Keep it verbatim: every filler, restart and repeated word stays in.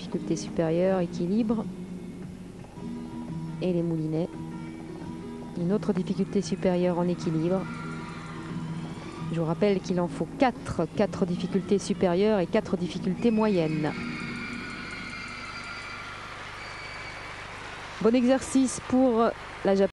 difficulté supérieure, équilibre. Et les moulinets. Une autre difficulté supérieure en équilibre. Je vous rappelle qu'il en faut quatre, quatre difficultés supérieures et quatre difficultés moyennes. Bon exercice pour la Japonaise.